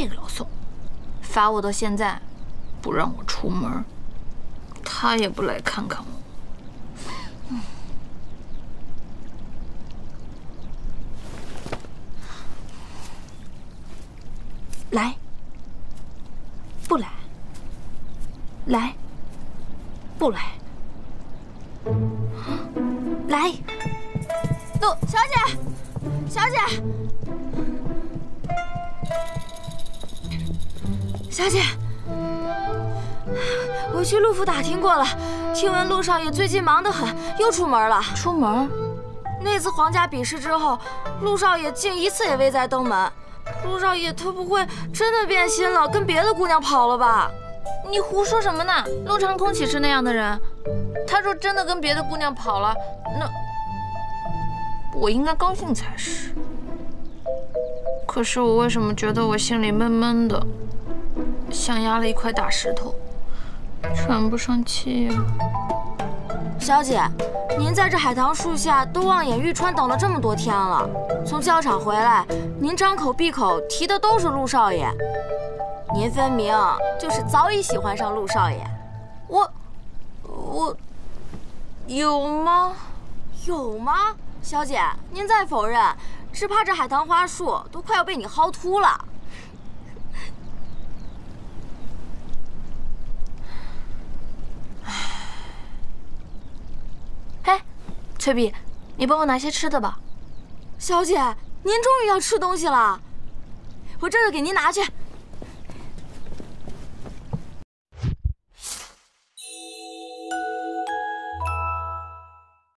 这个老宋，罚我到现在，不让我出门，他也不来看看我。来，不来，来，不来，来，陆小姐，小姐，小姐，我去陆府打听过了，听闻陆少爷最近忙得很，又出门了。出门？那次皇家比试之后，陆少爷竟一次也未再登门。陆少爷他不会真的变心了，跟别的姑娘跑了吧？你胡说什么呢？陆长空岂是那样的人？他若真的跟别的姑娘跑了，那我应该高兴才是。可是我为什么觉得我心里闷闷的，像压了一块大石头，喘不上气呀？小姐，您在这海棠树下都望眼欲穿等了这么多天了，从教场回来，您张口闭口提的都是陆少爷，您分明就是早已喜欢上陆少爷。我有吗？有吗？小姐，您再否认，只怕这海棠花树都快要被你薅秃了。哎，翠碧，你帮我拿些吃的吧。小姐，您终于要吃东西了，我这就给您拿去。